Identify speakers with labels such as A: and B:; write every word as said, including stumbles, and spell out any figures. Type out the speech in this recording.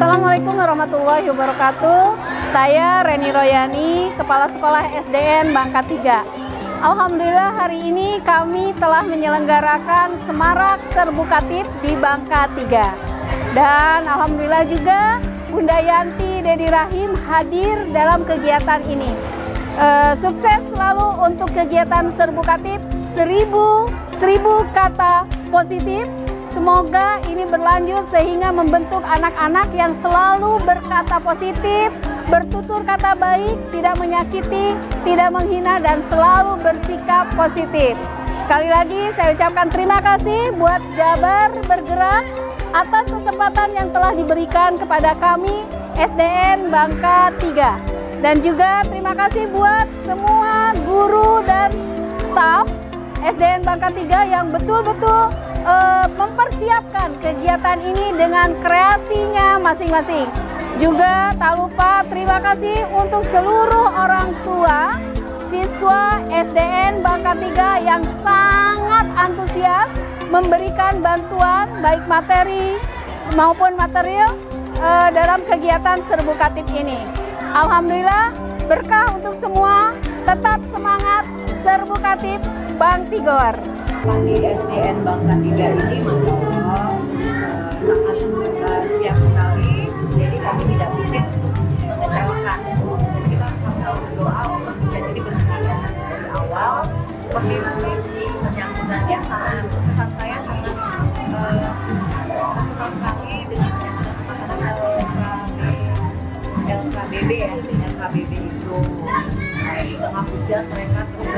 A: Assalamualaikum warahmatullahi wabarakatuh. Saya Reni Royani, Kepala Sekolah S D N Bangka tiga. Alhamdulillah hari ini kami telah menyelenggarakan Semarak Serbu Khatib di Bangka tiga. Dan Alhamdulillah juga Bunda Yanti Dedi Rahim hadir dalam kegiatan ini. E, sukses selalu untuk kegiatan Serbu Khatib, seribu, seribu kata positif. Semoga ini berlanjut sehingga membentuk anak-anak yang selalu berkata positif, bertutur kata baik, tidak menyakiti, tidak menghina, dan selalu bersikap positif. Sekali lagi saya ucapkan terima kasih buat Jabar Bergerak atas kesempatan yang telah diberikan kepada kami S D N Bangka tiga. Dan juga terima kasih buat semua guru dan staf S D N Bangka tiga yang betul-betul Uh, mempersiapkan kegiatan ini dengan kreasinya masing-masing. Juga tak lupa terima kasih untuk seluruh orang tua siswa S D N Bangka tiga yang sangat antusias memberikan bantuan baik materi maupun material uh, dalam kegiatan Serbu Khatib ini. Alhamdulillah berkah untuk semua, tetap semangat Serbu Khatib Bang Tigor.
B: Di S D N Bangka tiga ini Masya Allah uh, sangat uh, siap sekali, jadi kami tidak ingin mengecewakan, dan kita selalu berdoa untuk menjadi ini berjalan dari awal seperti ini. Penyambutannya sangat, pesan saya sangat uh, senang sekali dengan penyambutan L K B B ya, L K B B itu di tengah hujan mereka terus